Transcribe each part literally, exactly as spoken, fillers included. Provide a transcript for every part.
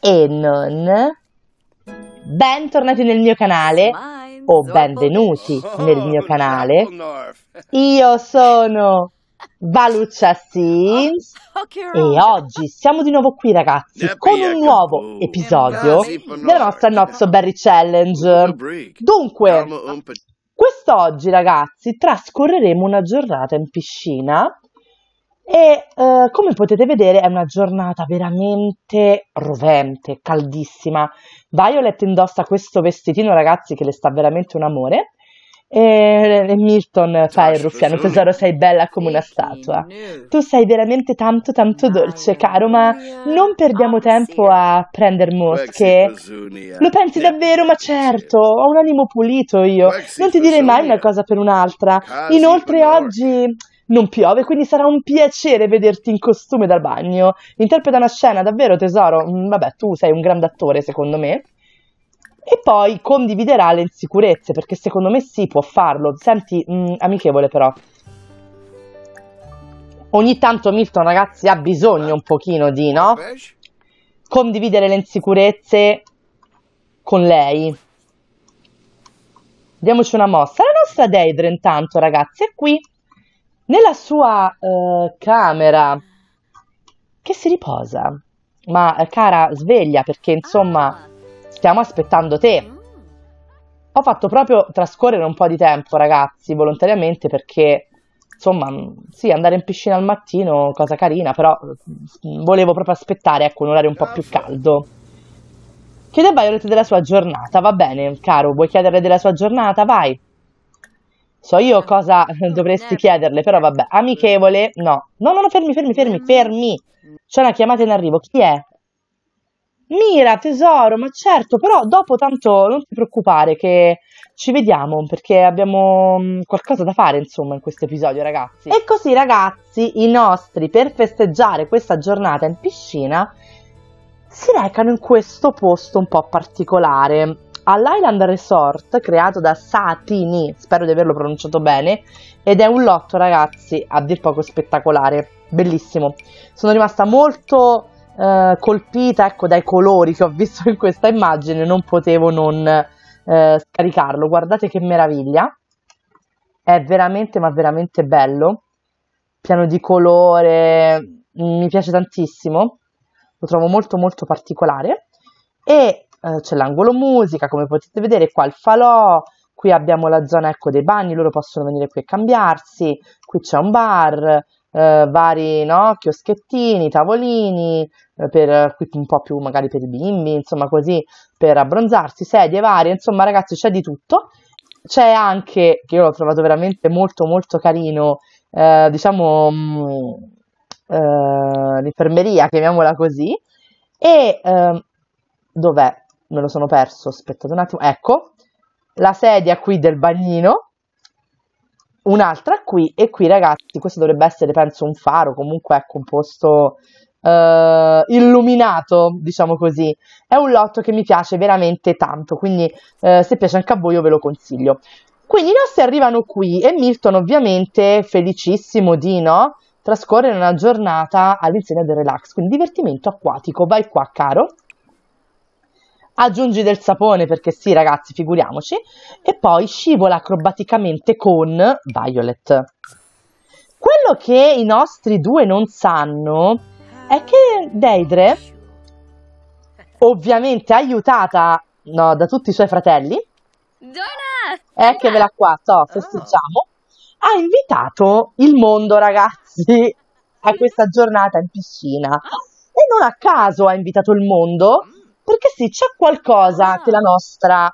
e non. Bentornati nel mio canale o benvenuti nel mio canale. Io sono Valuccia Sims e oggi siamo di nuovo qui, ragazzi, con un nuovo episodio della nostra Not So Berry Challenge. Dunque, quest'oggi, ragazzi, trascorreremo una giornata in piscina e eh, come potete vedere è una giornata veramente rovente, caldissima. Violet indossa questo vestitino, ragazzi, che le sta veramente un amore. E, e Milton fa il ruffiano. Tesoro, sei bella come una statua. Tu sei veramente tanto tanto dolce, caro, ma non perdiamo tempo a prendere mosche. Lo pensi davvero? Ma certo, ho un animo pulito io. Non ti direi mai una cosa per un'altra. Inoltre oggi non piove, quindi sarà un piacere vederti in costume da bagno. Interpreta una scena, davvero, tesoro? Vabbè, tu sei un grande attore, secondo me. E poi condividerà le insicurezze, perché secondo me sì, può farlo. Senti, mh, amichevole però. Ogni tanto Milton, ragazzi, ha bisogno un pochino di, no? Condividere le insicurezze con lei. Diamoci una mossa. La nostra Deidre, intanto, ragazzi, è qui, nella sua uh, camera, che si riposa. Ma, cara, sveglia, perché, insomma, stiamo aspettando te. Ho fatto proprio trascorrere un po' di tempo, ragazzi, volontariamente, perché, insomma, sì, andare in piscina al mattino, cosa carina, però volevo proprio aspettare, ecco, un orario un po' più caldo. Chiede a Violet della sua giornata, va bene, caro, vuoi chiederle della sua giornata? Vai. So io cosa dovresti chiederle, però vabbè, amichevole, no. No, no, no, fermi, fermi, fermi, fermi. C'è una chiamata in arrivo, chi è? Mira, tesoro, ma certo, però dopo tanto non ti preoccupare che ci vediamo, perché abbiamo qualcosa da fare, insomma, in questo episodio, ragazzi. E così, ragazzi, i nostri, per festeggiare questa giornata in piscina, si recano in questo posto un po' particolare, all'Island Resort, creato da Satini, spero di averlo pronunciato bene, ed è un lotto, ragazzi, a dir poco spettacolare, bellissimo. Sono rimasta molto Uh, colpita, ecco, dai colori che ho visto in questa immagine, non potevo non uh, scaricarlo. Guardate che meraviglia, è veramente ma veramente bello, piano di colore, mi piace tantissimo, lo trovo molto molto particolare. E uh, c'è l'angolo musica, come potete vedere, qua il falò, qui abbiamo la zona, ecco, dei bagni, loro possono venire qui a cambiarsi, qui c'è un bar, Uh, vari, no, chioschettini, tavolini, uh, per qui un po' più magari per i bimbi, insomma, così, per abbronzarsi, sedie varie, insomma, ragazzi, c'è di tutto. C'è anche, che io l'ho trovato veramente molto molto carino, uh, diciamo uh, l'infermeria, chiamiamola così. E uh, dov'è? Me lo sono perso, aspettate un attimo, ecco la sedia qui del bagnino, un'altra qui, e qui, ragazzi, questo dovrebbe essere, penso, un faro, comunque ecco un posto uh, illuminato, diciamo così. È un lotto che mi piace veramente tanto, quindi uh, se piace anche a voi io ve lo consiglio. Quindi i nostri arrivano qui e Milton, ovviamente, felicissimo di, no, trascorrere una giornata all'insegna del relax, quindi divertimento acquatico. Vai qua, caro. Aggiungi del sapone, perché sì, ragazzi, figuriamoci, e poi scivola acrobaticamente con Violet. Quello che i nostri due non sanno è che Deidre, ovviamente aiutata, no, da tutti i suoi fratelli, eccola qua, to, festeggiamo, ha invitato il mondo, ragazzi, a questa giornata in piscina. E non a caso ha invitato il mondo, perché sì, c'è qualcosa che la nostra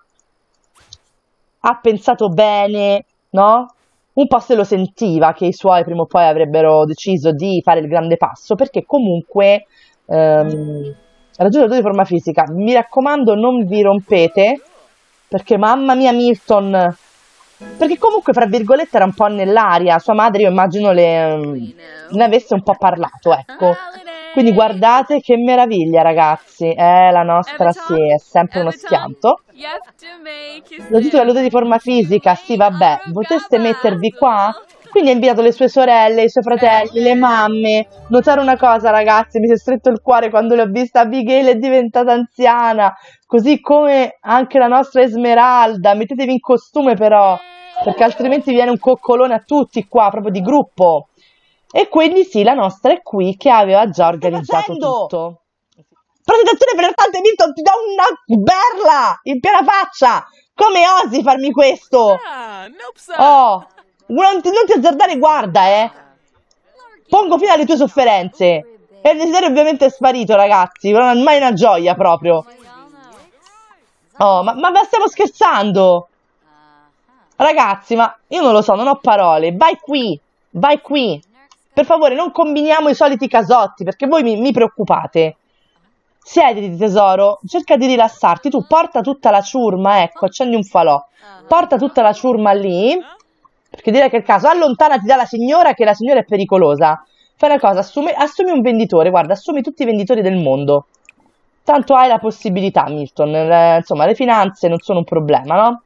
ha pensato bene, no? Un po' se lo sentiva che i suoi prima o poi avrebbero deciso di fare il grande passo, perché comunque ehm, raggiunto di forma fisica. Mi raccomando, non vi rompete, perché mamma mia Milton, perché comunque fra virgolette era un po' nell'aria, sua madre io immagino le, ne avesse un po' parlato, ecco. Quindi guardate che meraviglia, ragazzi, eh, la nostra sì, è sempre uno schianto. Lo titolo di forma fisica, sì, vabbè, potreste mettervi qua Quindi ha invitato le sue sorelle, i suoi fratelli, le mamme. Notare una cosa, ragazzi, mi si è stretto il cuore quando le ho viste. Abigail è diventata anziana, così come anche la nostra Esmeralda. Mettetevi in costume però, perché altrimenti viene un coccolone a tutti qua, proprio di gruppo. E quindi sì, la nostra è qui che aveva già organizzato tutto. Presentazione per l'arte Milton, ti do una berla in piena faccia! Come osi farmi questo? Oh, non ti, non ti azzardare, guarda, eh! Pongo fine alle tue sofferenze. E il desiderio ovviamente è sparito, ragazzi. Non è mai una gioia, proprio. Oh, ma, ma stiamo scherzando? Ragazzi, ma io non lo so, non ho parole. Vai qui, vai qui. Per favore, non combiniamo i soliti casotti, perché voi mi, mi preoccupate. Siediti, tesoro, cerca di rilassarti. Tu porta tutta la ciurma, ecco, accendi un falò. Porta tutta la ciurma lì, perché direi che è il caso. Allontanati dalla signora, che la signora è pericolosa. Fai una cosa, assumi, assumi un venditore, guarda, assumi tutti i venditori del mondo. Tanto hai la possibilità, Milton. Le, insomma, le finanze non sono un problema, no?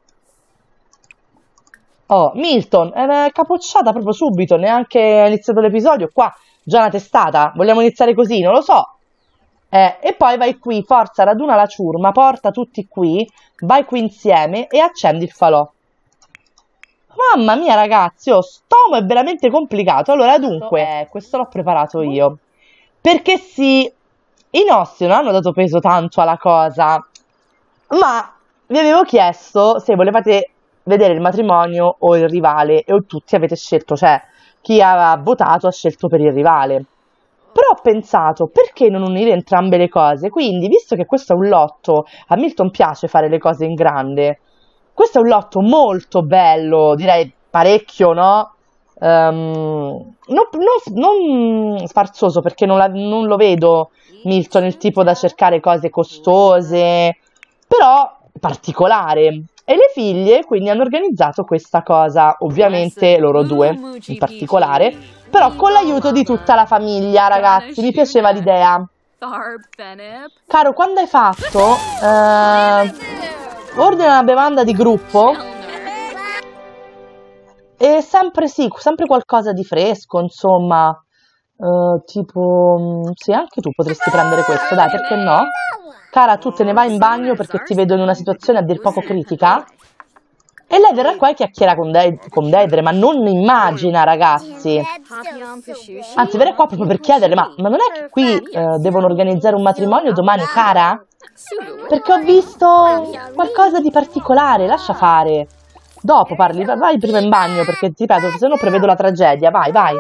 Oh, Milton, è capocciata proprio subito, neanche è iniziato l'episodio. Qua, già una testata. Vogliamo iniziare così? Non lo so. Eh, e poi vai qui, forza, raduna la ciurma, porta tutti qui, vai qui insieme e accendi il falò. Mamma mia, ragazzi, oh, stomo è veramente complicato. Allora, dunque, eh, questo l'ho preparato io. Perché sì, i nostri non hanno dato peso tanto alla cosa, ma vi avevo chiesto se volevate vedere il matrimonio o il rivale, e tutti avete scelto, cioè chi ha votato ha scelto per il rivale. Però ho pensato, perché non unire entrambe le cose? Quindi, visto che questo è un lotto, a Milton piace fare le cose in grande, questo è un lotto molto bello, direi parecchio, no? Um, non, non, non sfarzoso, perché non, la, non lo vedo Milton il tipo da cercare cose costose, però particolare. E le figlie quindi hanno organizzato questa cosa, ovviamente loro due in particolare, però con l'aiuto di tutta la famiglia, ragazzi. Mi piaceva l'idea. Caro, quando hai fatto eh, ordina una bevanda di gruppo e sempre sì, sempre qualcosa di fresco, insomma, eh, tipo sì, anche tu potresti prendere questo, dai, perché no? Cara, tu te ne vai in bagno perché ti vedo in una situazione a dir poco critica. E lei verrà qua e chiacchiera con, De con Dedre, ma non immagina, ragazzi. Anzi, verrà qua proprio per chiederle, ma, ma non è che qui eh, devono organizzare un matrimonio domani, cara? Perché ho visto qualcosa di particolare, lascia fare. Dopo parli, vai prima in bagno, perché ti ripeto, se no prevedo la tragedia, vai, vai.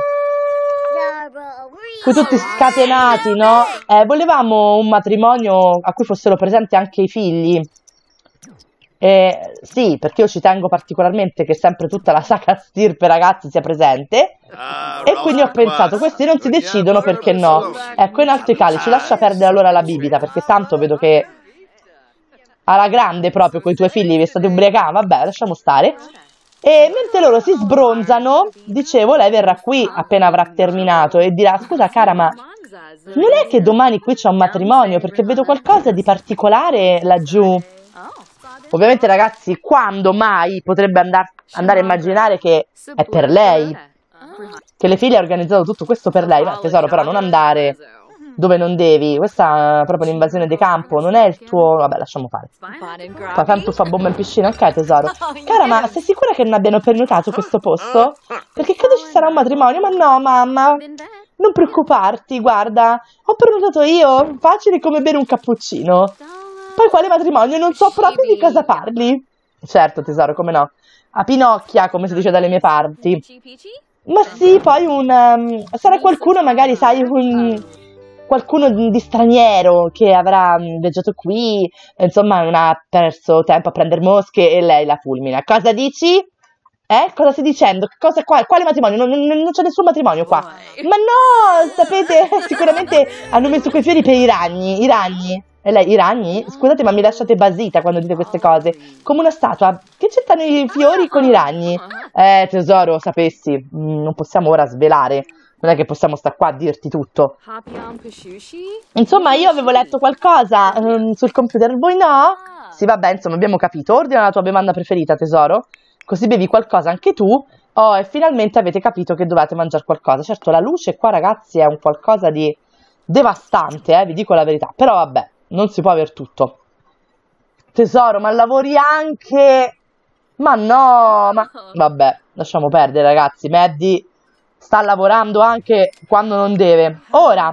Qui tutti scatenati, no? Eh, volevamo un matrimonio a cui fossero presenti anche i figli. Eh, sì, perché io ci tengo particolarmente che sempre tutta la sacra stirpe, ragazzi, sia presente. E quindi ho pensato, questi non si decidono, perché no? Ecco, in alto i calici, lascia perdere allora la bibita, perché tanto vedo che alla grande proprio con i tuoi figli vi state ubriacando, vabbè, lasciamo stare. E mentre loro si sbronzano, dicevo, lei verrà qui appena avrà terminato e dirà, scusa cara, ma non è che domani qui c'è un matrimonio, perché vedo qualcosa di particolare laggiù. Ovviamente, ragazzi, quando mai potrebbe andar, andare a immaginare che è per lei, che le figlie hanno organizzato tutto questo per lei. Ma tesoro, però non andare dove non devi, questa è proprio un'invasione di campo, non è il tuo... Vabbè, lasciamo fare. Fa tanto fa bomba in piscina, ok tesoro? Cara, ma sei sicura che non abbiano prenotato questo posto? Perché credo ci sarà un matrimonio, ma no, mamma, non preoccuparti, guarda, ho prenotato io, facile come bere un cappuccino. Poi quale matrimonio? Non so proprio di cosa parli. Certo, tesoro, come no. A Pinocchia, come si dice dalle mie parti. Ma sì, poi un... Um, sarà qualcuno, magari, sai, un, qualcuno di straniero che avrà viaggiato qui, insomma, non ha perso tempo a prendere mosche e lei la fulmina. Cosa dici? Eh? Cosa stai dicendo? Cosa, quale, quale matrimonio? Non, non, non c'è nessun matrimonio qua. Ma no, sapete, sicuramente hanno messo quei fiori per i ragni, i ragni. E lei, i ragni? Scusate, ma mi lasciate basita quando dite queste cose. Come una statua. Che c'entrano i fiori con i ragni? Eh, tesoro, sapessi. Mm, non possiamo ora svelare. Non è che possiamo stare qua a dirti tutto. Insomma, io avevo letto qualcosa um, sul computer. Voi no? Sì, vabbè, insomma, abbiamo capito. Ordina la tua bevanda preferita, tesoro. Così bevi qualcosa anche tu. Oh, e finalmente avete capito che dovete mangiare qualcosa. Certo, la luce qua, ragazzi, è un qualcosa di devastante, eh, vi dico la verità. Però vabbè, non si può aver tutto. Tesoro, ma lavori anche... Ma no, ma... Vabbè, lasciamo perdere, ragazzi. Maddie sta lavorando anche quando non deve. Ora,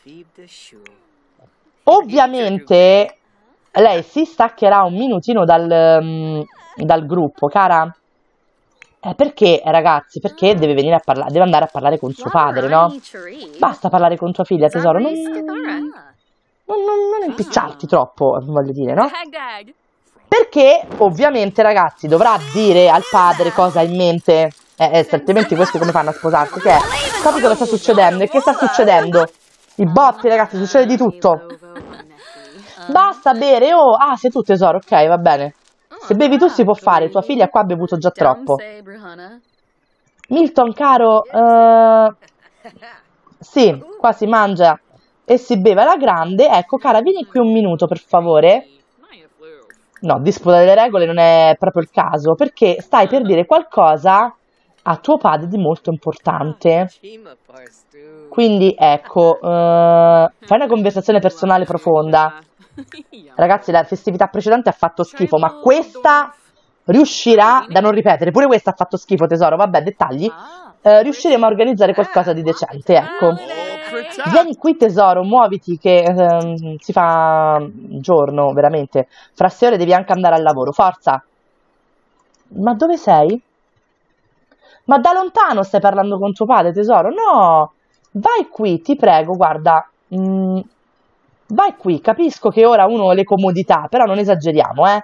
ovviamente, lei si staccherà un minutino dal, um, dal gruppo, cara. Eh, perché, ragazzi, perché deve venire a parlare, deve andare a parlare con suo padre, no? Basta parlare con tua figlia, tesoro. Non, non, non, non impicciarti troppo, voglio dire, no? Perché, ovviamente, ragazzi, dovrà dire al padre cosa ha in mente. Eh, eh, altrimenti questi come fanno a sposarsi? Che è? Capi cosa sta succedendo? E che sta succedendo? I botti, ragazzi, succede di tutto. Basta bere, oh, ah, sei tu, tesoro, ok, va bene. Se bevi tu si può fare, tua figlia qua ha bevuto già troppo. Milton, caro, uh, sì, qua si mangia e si beve alla grande. Ecco, cara, vieni qui un minuto, per favore. No, disputa delle regole non è proprio il caso, perché stai per dire qualcosa a tuo padre di molto importante. Quindi, ecco, uh, fai una conversazione personale profonda. Ragazzi, la festività precedente ha fatto schifo, ma questa riuscirà da non ripetere. Pure questa ha fatto schifo, tesoro. Vabbè, dettagli. Eh, riusciremo a organizzare qualcosa di decente, ecco. Vieni qui, tesoro, muoviti che eh, si fa giorno, veramente. Fra sei ore devi anche andare al lavoro, forza. Ma dove sei? Ma da lontano stai parlando con tuo padre, tesoro? No, vai qui, ti prego, guarda. Mm, vai qui, capisco che ora uno ha le comodità, però non esageriamo, eh.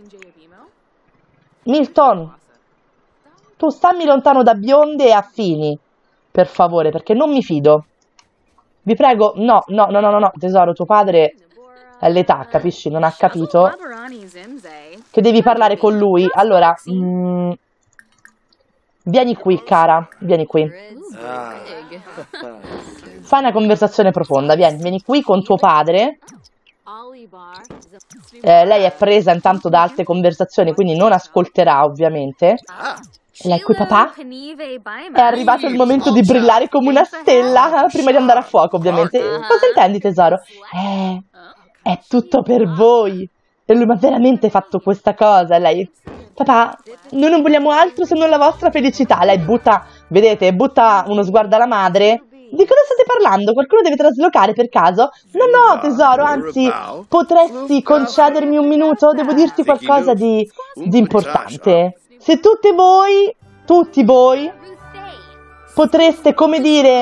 Milton, tu stammi lontano da bionde e affini, per favore, perché non mi fido. Vi prego, no, no, no, no, no, tesoro, tuo padre è all'età, capisci? Non ha capito che devi parlare con lui. Allora, mm, vieni qui, cara, vieni qui. Fai una conversazione profonda, vieni, vieni qui con tuo padre. Eh, lei è presa intanto da altre conversazioni, quindi non ascolterà, ovviamente. E lei qui, papà? È arrivato il momento di brillare come una stella, prima di andare a fuoco, ovviamente. Cosa intendi, tesoro? Eh, è tutto per voi. E lui, ma veramente hai fatto questa cosa? E lei, papà, noi non vogliamo altro se non la vostra felicità. Lei butta, vedete, butta uno sguardo alla madre. Di cosa state parlando? Qualcuno deve traslocare per caso? No, no, tesoro, anzi, potresti concedermi un minuto? Devo dirti qualcosa di, di importante. Se tutti voi, tutti voi, potreste, come dire,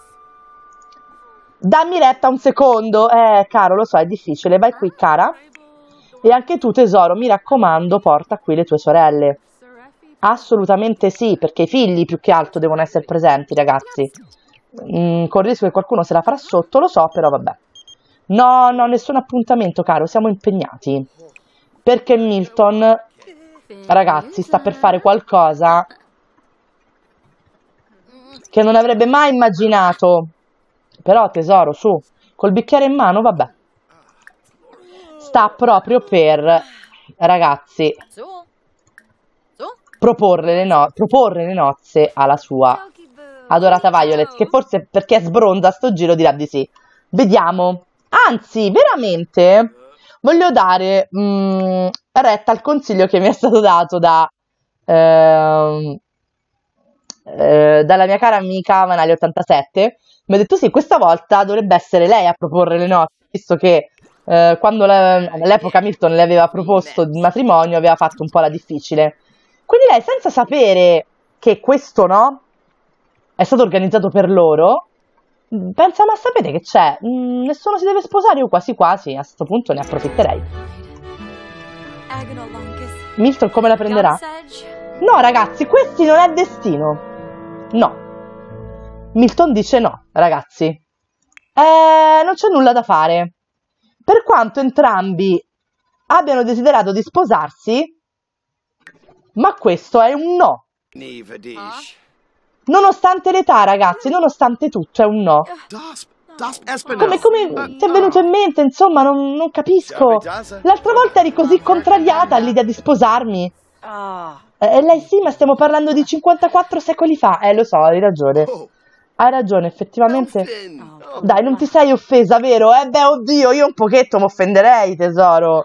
dammi retta un secondo. Eh, caro, lo so, è difficile. Vai qui, cara. E anche tu, tesoro, mi raccomando, porta qui le tue sorelle. Assolutamente sì, perché i figli più che altro devono essere presenti, ragazzi. Mm, con il rischio che qualcuno se la farà sotto, lo so, però vabbè. No, no, nessun appuntamento, caro, siamo impegnati. Perché Milton, ragazzi, sta per fare qualcosa che non avrebbe mai immaginato. Però, tesoro, su, col bicchiere in mano, vabbè. Sta proprio per, ragazzi, proporre le, no proporre le nozze alla sua adorata Violet, che forse perché è sbronza sto giro dirà di sì. Vediamo. Anzi, veramente voglio dare mh, retta al consiglio che mi è stato dato da eh, eh, dalla mia cara amica Manali ottantasette. Mi ha detto sì, questa volta dovrebbe essere lei a proporre le nozze, visto che eh, quando all'epoca Milton le aveva proposto il matrimonio aveva fatto un po' la difficile. Quindi lei, senza sapere che questo no è stato organizzato per loro, pensa, ma sapete che c'è? Mm, nessuno si deve sposare, io quasi quasi, a questo punto ne approfitterei. Milton come la prenderà? No, ragazzi, questi non è destino. No. Milton dice no, ragazzi. Eh, non c'è nulla da fare. Per quanto entrambi abbiano desiderato di sposarsi, ma questo è un no. Nonostante l'età, ragazzi, nonostante tutto, è un no. Come, come ti è venuto in mente, insomma, non, non capisco. L'altra volta eri così contrariata all'idea di sposarmi. E lei sì, ma stiamo parlando di cinquantaquattro secoli fa. Eh, lo so, hai ragione. Hai ragione, effettivamente. Dai, non ti sei offesa, vero? Eh, beh, oddio, io un pochetto mi offenderei, tesoro.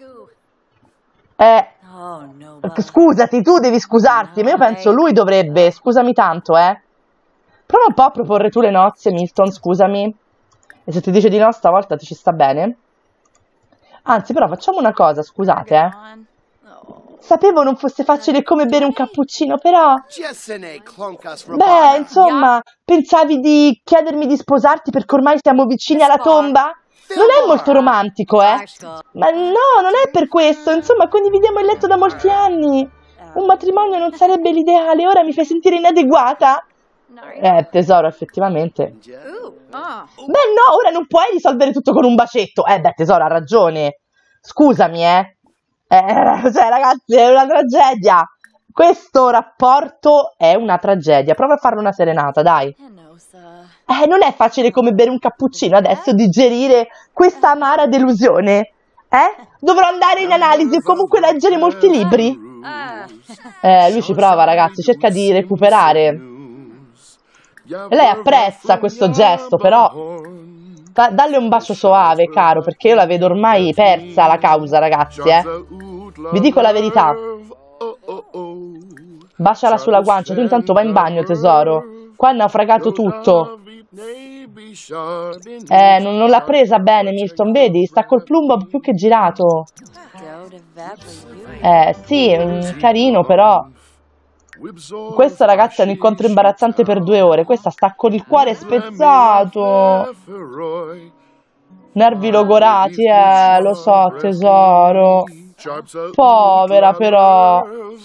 Eh, scusati, tu devi scusarti, ma io penso lui dovrebbe. Scusami tanto, eh. Prova un po' a proporre tu le nozze, Milton, scusami. E se ti dice di no, stavolta ti ci sta bene? Anzi, però facciamo una cosa, scusate, eh. Sapevo non fosse facile come bere un cappuccino, però... Beh, insomma, pensavi di chiedermi di sposarti perché ormai siamo vicini alla tomba? Non è molto romantico, eh? Ma no, non è per questo. Insomma, condividiamo il letto da molti anni. Un matrimonio non sarebbe l'ideale. Ora mi fai sentire inadeguata? Eh, tesoro, effettivamente. Beh, no, ora non puoi risolvere tutto con un bacetto. Eh, beh, tesoro, ha ragione. Scusami, eh. Eh, cioè, ragazzi, è una tragedia. Questo rapporto è una tragedia. Prova a farlo una serenata, dai. Eh, non è facile come bere un cappuccino adesso digerire questa amara delusione. Eh? Dovrò andare in analisi o comunque leggere molti libri. Eh, lui ci prova, ragazzi, cerca di recuperare. E lei apprezza questo gesto, però dalle un bacio soave, caro, perché io la vedo ormai persa la causa, ragazzi, eh. Vi dico la verità. Baciala sulla guancia, tu intanto vai in bagno, tesoro. Qua è naufragato tutto. Eh, non, non l'ha presa bene, Milton, vedi? Sta col plumbo più che girato. Eh, sì, mm, carino, però... Questo, ragazzi, è un incontro imbarazzante per due ore. Questa sta con il cuore spezzato. Nervi logorati, eh, lo so, tesoro. Povera, però.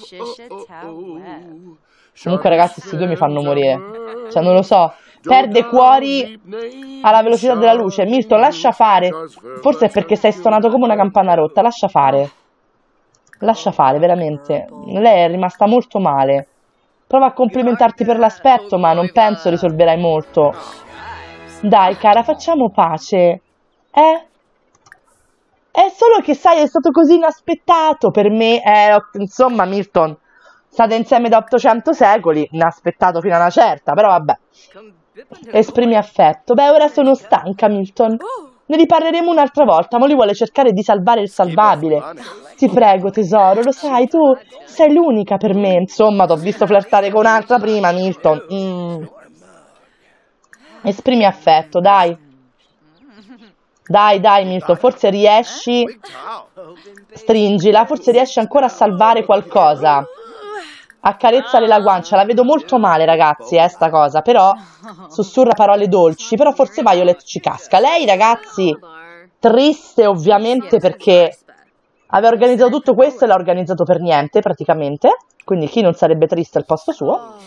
Comunque, ragazzi, questi due mi fanno morire. Cioè, non lo so. Perde cuori alla velocità della luce. Milton, lascia fare. Forse è perché sei stonato come una campana rotta. Lascia fare. Lascia fare, veramente. Lei è rimasta molto male. Prova a complimentarti per l'aspetto, ma non penso risolverai molto. Dai, cara, facciamo pace. Eh? È solo che, sai, è stato così inaspettato per me. Eh, insomma, Milton, state insieme da ottocento secoli. Inaspettato fino a una certa, però vabbè. Esprimi affetto. Beh, ora sono stanca, Milton. Ne riparleremo un'altra volta, ma lui vuole cercare di salvare il salvabile. Ti prego, tesoro, lo sai, tu sei l'unica per me. Insomma, t'ho visto flirtare con un'altra prima, Milton. Mm. Esprimi affetto, dai. Dai, dai, Milton, forse riesci... Stringila, forse riesci ancora a salvare qualcosa. Accarezzale la guancia, la vedo molto male, ragazzi, eh, sta cosa, però sussurra parole dolci, però forse Violet ci casca. Lei, ragazzi, triste ovviamente perché aveva organizzato tutto questo e l'ha organizzato per niente, praticamente, quindi chi non sarebbe triste al posto suo?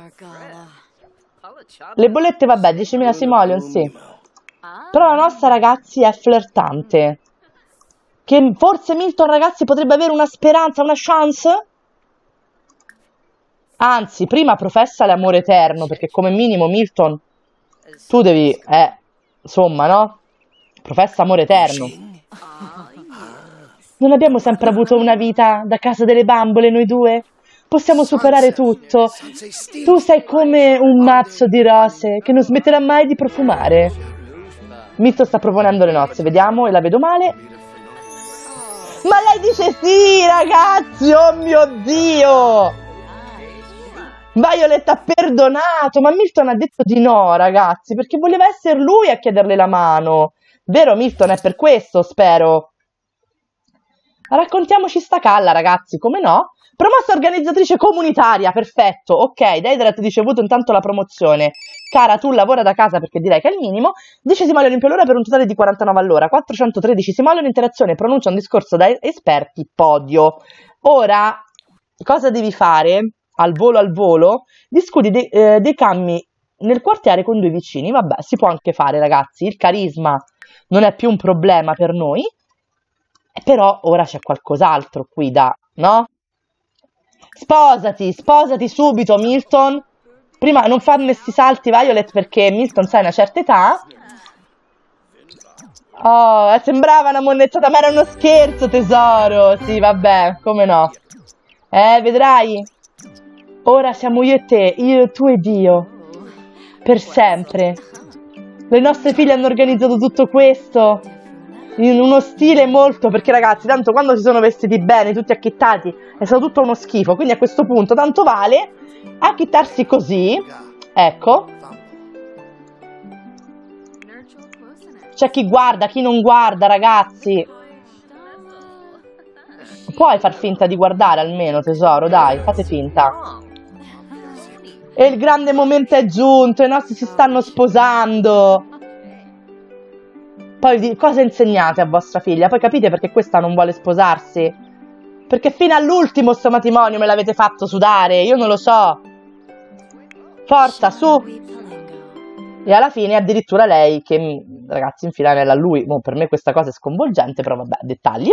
Le bollette, vabbè, diecimila simoleon, sì. Però la nostra, ragazzi, è flirtante. Che forse Milton, ragazzi, potrebbe avere una speranza, una chance? Anzi, prima professa l'amore eterno, perché come minimo, Milton, tu devi, eh, insomma, no? Professa amore eterno. Non abbiamo sempre avuto una vita da casa delle bambole, noi due? Possiamo superare tutto. Tu sei come un mazzo di rose che non smetterà mai di profumare. Milton sta proponendo le nozze, vediamo, e la vedo male. Ma lei dice sì, ragazzi, oh mio Dio! Violet ha perdonato, ma Milton ha detto di no, ragazzi, perché voleva essere lui a chiederle la mano. Vero, Milton? È per questo, spero. Raccontiamoci sta calla, ragazzi, come no? Promossa organizzatrice comunitaria, perfetto. Ok, Deidre ha ricevuto intanto la promozione. Cara, tu lavora da casa perché direi che è il minimo. dieci simoleon per l'ora per un totale di quarantanove all'ora. quattrocentotredici simoleon, interazione, pronuncia un discorso da esperti, podio. Ora, cosa devi fare? Al volo al volo, discuti de eh, dei cambi nel quartiere con due vicini. Vabbè, si può anche fare, ragazzi, il carisma non è più un problema per noi, però ora c'è qualcos'altro qui da, no? Sposati, sposati subito, Milton. Prima non farne sti salti, Violet, perché Milton sai una certa età. Oh, sembrava una monnettata, ma era uno scherzo, tesoro. Sì, vabbè, come no. Eh, vedrai. Ora siamo io e te, io, tu ed io. Per sempre. Le nostre figlie hanno organizzato tutto questo in uno stile molto... Perché ragazzi, tanto quando si sono vestiti bene, tutti acchittati, è stato tutto uno schifo. Quindi a questo punto tanto vale acchittarsi così. Ecco. C'è chi guarda, chi non guarda, ragazzi. Puoi far finta di guardare almeno, tesoro, dai, fate finta. E il grande momento è giunto, i nostri si stanno sposando. Poi cosa insegnate a vostra figlia? Poi capite perché questa non vuole sposarsi? Perché fino all'ultimo sto matrimonio me l'avete fatto sudare, io non lo so. Forza, su. E alla fine addirittura lei che, ragazzi, infila anello a lui. Boh, per me questa cosa è sconvolgente, però vabbè, dettagli.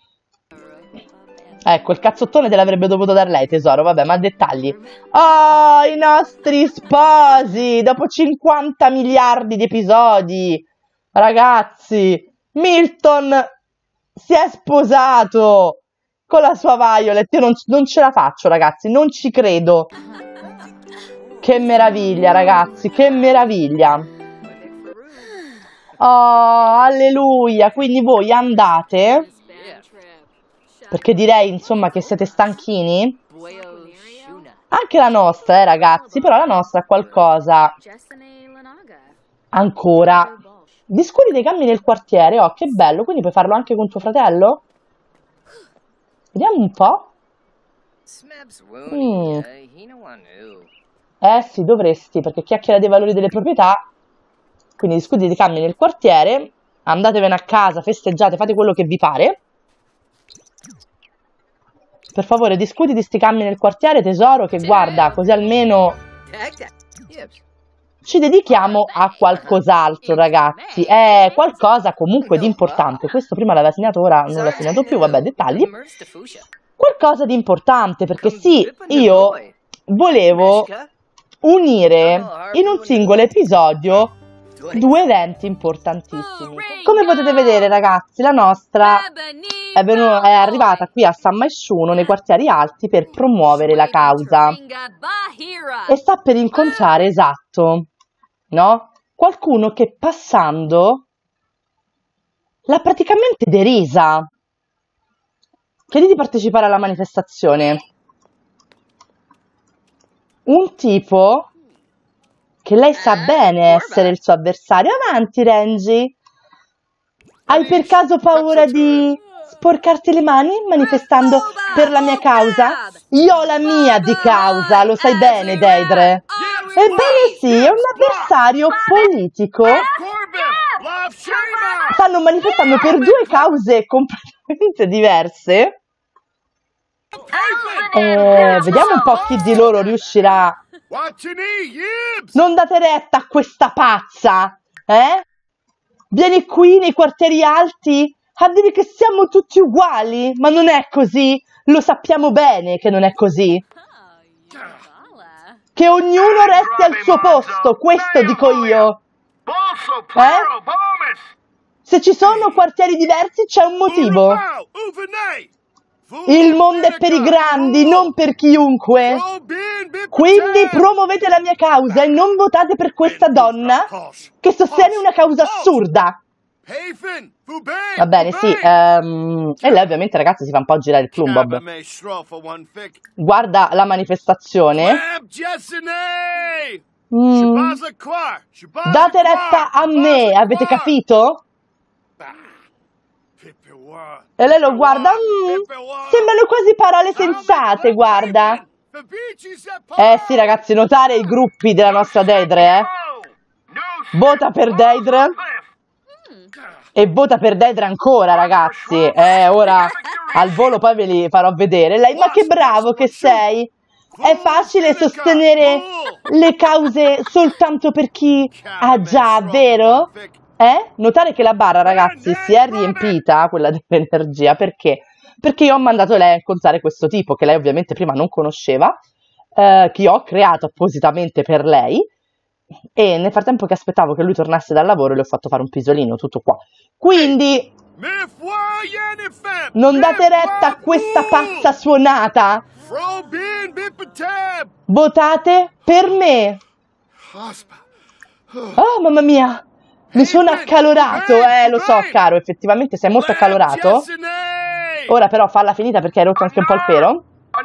Ecco, il cazzottone te l'avrebbe dovuto dar lei, tesoro, vabbè, ma dettagli. Oh, i nostri sposi, dopo cinquanta miliardi di episodi. Ragazzi, Milton si è sposato con la sua Violet. Io non, non ce la faccio, ragazzi, non ci credo. Che meraviglia, ragazzi, che meraviglia. Oh, alleluia. Quindi voi andate, perché direi, insomma, che siete stanchini. Anche la nostra, eh, ragazzi, però la nostra ha qualcosa ancora. Discuri dei cambi nel quartiere, oh, che bello. Quindi puoi farlo anche con tuo fratello? Vediamo un po'. Mm. Eh sì, dovresti, perché chiacchiera dei valori delle proprietà. Quindi discuti dei cambi nel quartiere. Andatevene a casa, festeggiate, fate quello che vi pare. Per favore, discuti di sti cambi nel quartiere, tesoro, che guarda, così almeno ci dedichiamo a qualcos'altro, ragazzi. È qualcosa comunque di importante. Questo prima l'aveva segnato, ora non l'ha segnato più, vabbè, dettagli. Qualcosa di importante, perché sì, io volevo unire in un singolo episodio due eventi importantissimi. Come potete vedere, ragazzi, la nostra è, venuta, è arrivata qui a San Myshuno, nei quartieri alti, per promuovere la causa. E sta per incontrare, esatto, no? Qualcuno che passando l'ha praticamente derisa. Chiedi di partecipare alla manifestazione. Un tipo che lei sa bene essere il suo avversario. Avanti, Renji. Hai per caso paura di sporcarti le mani manifestando per la mia causa? Io ho la mia di causa, lo sai bene, Deidre. Ebbene sì, è un avversario politico. Stanno manifestando per due cause completamente diverse. Eh, vediamo un po' chi di loro riuscirà. Non date retta a questa pazza, eh? Vieni qui nei quartieri alti a dire che siamo tutti uguali, ma non è così. Lo sappiamo bene che non è così. Che ognuno resti al suo posto, questo dico io. Eh? Se ci sono quartieri diversi c'è un motivo. Il mondo è per i grandi, non per chiunque. Quindi promuovete la mia causa e non votate per questa donna che sostiene una causa assurda. Va bene, sì. Um, e lei ovviamente, ragazzi, si fa un po' girare il Plumbob. Guarda la manifestazione. Mm. Date retta a me, avete capito? E lei lo guarda. Mm, sembrano quasi parole sensate, guarda. Eh sì, ragazzi, notare i gruppi della nostra Deidre, eh? Vota per Deidre. E vota per Deidre ancora, ragazzi. Eh, ora al volo poi ve li farò vedere. Lei, ma che bravo che sei. È facile sostenere le cause soltanto per chi ha già, vero? Eh? Notare che la barra, ragazzi, si è riempita, quella dell'energia, perché? Perché io ho mandato lei a incontrare questo tipo, che lei ovviamente prima non conosceva, eh, che io ho creato appositamente per lei, e nel frattempo che aspettavo che lui tornasse dal lavoro le ho fatto fare un pisolino, tutto qua. Quindi, Non date retta a questa pazza suonata. Votate per me. Oh, mamma mia. Mi sono accalorato. Eh, lo so, caro. Effettivamente sei molto accalorato. Ora però falla finita perché hai rotto anche un po' il pelo.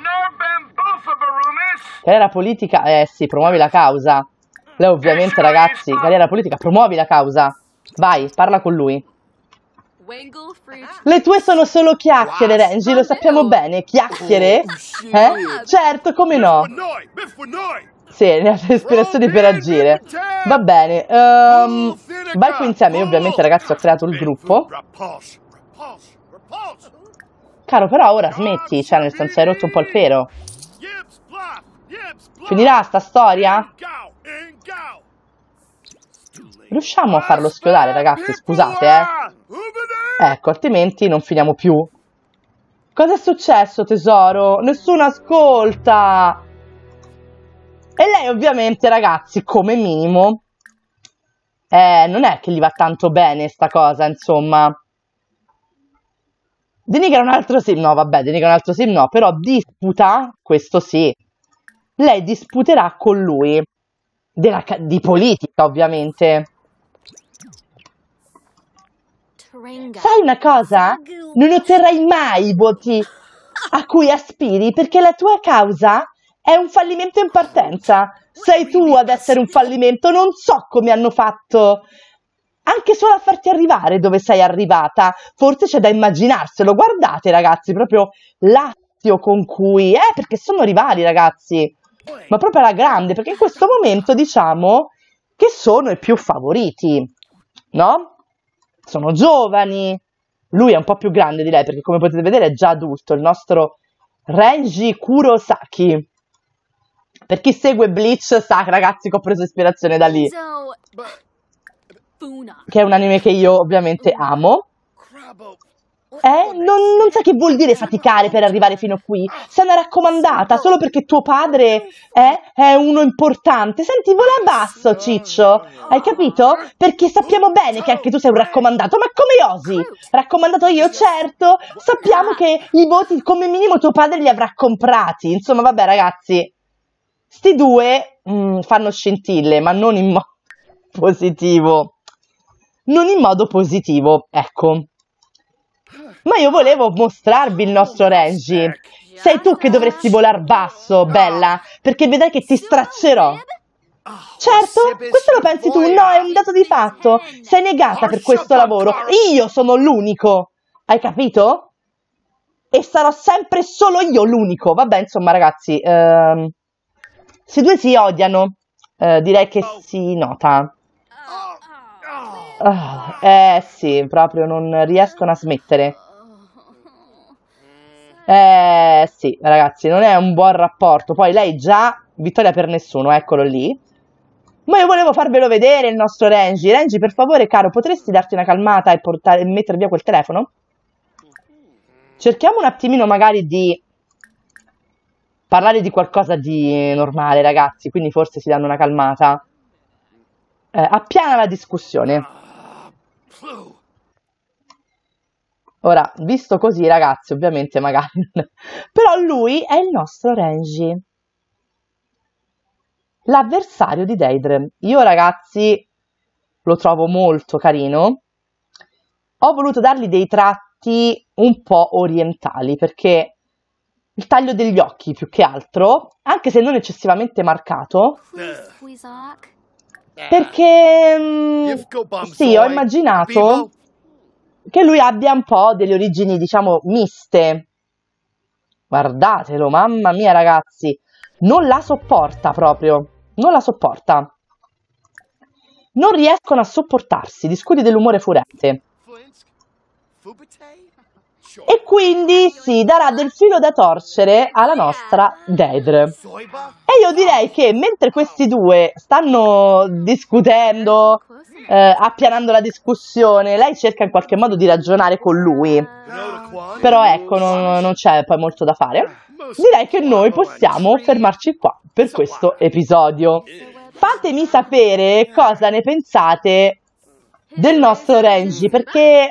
Carriera politica. Eh sì, promuovi la causa. Lei ovviamente, ragazzi, carriera politica, promuovi la causa. Vai, parla con lui. Le tue sono solo chiacchiere, Renji, lo sappiamo bene. Chiacchiere? Eh? Certo, come no? Sì, ne ha le ispirazioni per agire. Va bene. Um, vai qui insieme. Io ovviamente, ragazzi, ho creato il gruppo. Caro, però ora smetti. Cioè, nel senso, hai rotto un po' il pelo. Finirà sta storia? Riusciamo a farlo schiodare, ragazzi? Scusate, eh. Ecco, altrimenti non finiamo più. Cosa è successo, tesoro? Nessuno ascolta. E lei, ovviamente, ragazzi, come minimo, eh, non è che gli va tanto bene sta cosa, insomma. Denigra un altro sim? No, vabbè, denigra un altro sim no, però disputa, questo sì. Lei disputerà con lui, della, di politica, ovviamente. Sai una cosa? Non otterrai mai i voti a cui aspiri perché la tua causa è un fallimento in partenza. Sei tu ad essere un fallimento. Non so come hanno fatto anche solo a farti arrivare dove sei arrivata. Forse c'è da immaginarselo. Guardate, ragazzi, proprio l'astio con cui... Eh, perché sono rivali, ragazzi. Ma proprio alla grande, perché in questo momento diciamo che sono i più favoriti, no? Sono giovani, lui è un po' più grande di lei perché come potete vedere è già adulto, il nostro Renji Kurosaki. Per chi segue Bleach sa, ragazzi, che ho preso ispirazione da lì, che è un anime che io ovviamente amo. Eh? Non, non sa che vuol dire faticare per arrivare fino a qui. Sei una raccomandata solo perché tuo padre è, è uno importante. Senti, vola basso, ciccio. Hai capito? Perché sappiamo bene che anche tu sei un raccomandato. Ma come osi? Raccomandato io, certo. Sappiamo che i voti come minimo tuo padre li avrà comprati. Insomma, vabbè, ragazzi. Sti due mh, fanno scintille, ma non in modo positivo. Non in modo positivo, ecco. Ma io volevo mostrarvi il nostro Renji. Sei tu che dovresti volar basso, bella, perché vedrai che ti straccerò. Certo, questo lo pensi tu? No, è un dato di fatto. Sei negata per questo lavoro. Io sono l'unico. Hai capito? E sarò sempre solo io l'unico. Vabbè, insomma, ragazzi, ehm, se i due si odiano, eh, direi che si nota. Oh, eh sì, proprio non riescono a smettere. Eh sì, ragazzi, non è un buon rapporto. Poi lei già, vittoria per nessuno, eccolo lì. Ma io volevo farvelo vedere il nostro Renji. Renji, per favore, caro, potresti darti una calmata e, portare, e mettere via quel telefono? Cerchiamo un attimino magari di parlare di qualcosa di normale, ragazzi. Quindi forse si danno una calmata. Eh, appiana la discussione. Ora, visto così, ragazzi, ovviamente magari... Però lui è il nostro Renji. L'avversario di Daedra. Io, ragazzi, lo trovo molto carino. Ho voluto dargli dei tratti un po' orientali, perché il taglio degli occhi, più che altro, anche se non eccessivamente marcato, perché... Mh, sì, ho immaginato che lui abbia un po' delle origini, diciamo, miste. Guardatelo, mamma mia, ragazzi. Non la sopporta proprio. Non la sopporta. Non riescono a sopportarsi. Discuti dell'umore furente. E quindi si darà del filo da torcere alla nostra Daedra. E io direi che mentre questi due stanno discutendo, eh, appianando la discussione, lei cerca in qualche modo di ragionare con lui. Però ecco, non, non c'è poi molto da fare. Direi che noi possiamo fermarci qua per questo episodio. Fatemi sapere cosa ne pensate del nostro Renji, perché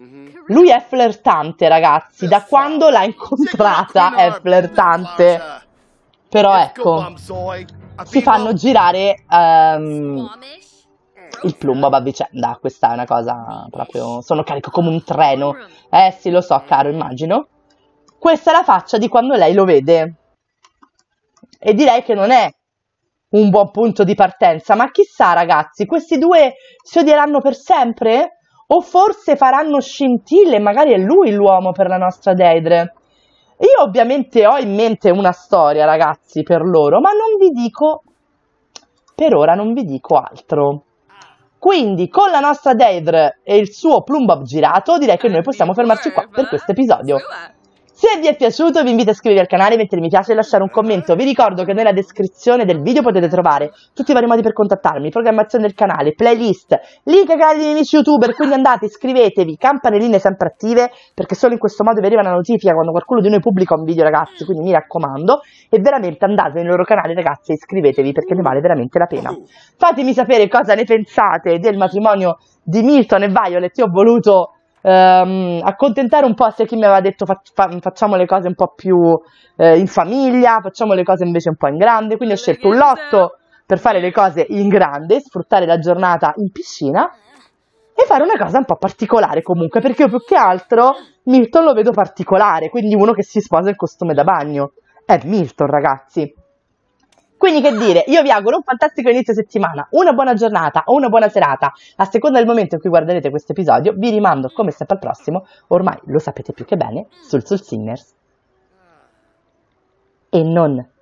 Lui è flirtante, ragazzi, da quando l'ha incontrata è flirtante. Però ecco, si fanno girare um, il Plumbab a vicenda. Questa è una cosa proprio... Sono carico come un treno. Eh sì, lo so, caro, immagino. Questa è la faccia di quando lei lo vede. E direi che non è un buon punto di partenza. Ma chissà, ragazzi, questi due si odieranno per sempre? O forse faranno scintille? Magari è lui l'uomo per la nostra Deidre. Io ovviamente ho in mente una storia, ragazzi, per loro, ma non vi dico, per ora non vi dico altro. Quindi, con la nostra Deidre e il suo Plumbab girato, direi che noi possiamo fermarci qua per questo episodio. Se vi è piaciuto vi invito a iscrivervi al canale, mettere mi piace e lasciare un commento. Vi ricordo che nella descrizione del video potete trovare tutti i vari modi per contattarmi, programmazione del canale, playlist, link ai canali dei miei amici youtuber, quindi andate, iscrivetevi, campanelline sempre attive, perché solo in questo modo vi arriva una notifica quando qualcuno di noi pubblica un video, ragazzi, quindi mi raccomando, e veramente andate nel loro canale, ragazzi, e iscrivetevi perché ne vale veramente la pena. Fatemi sapere cosa ne pensate del matrimonio di Milton e Violet. Io ho voluto... Um, accontentare un po' sia chi mi aveva detto fa fa facciamo le cose un po' più eh, in famiglia, facciamo le cose invece un po' in grande, quindi ho scelto un lotto per fare le cose in grande, sfruttare la giornata in piscina e fare una cosa un po' particolare comunque, perché io più che altro Milton lo vedo particolare, quindi uno che si sposa in costume da bagno è Milton, ragazzi. Quindi che dire, io vi auguro un fantastico inizio settimana, una buona giornata o una buona serata, a seconda del momento in cui guarderete questo episodio. Vi rimando come sempre al prossimo, ormai lo sapete più che bene, sul Soul Singers. E non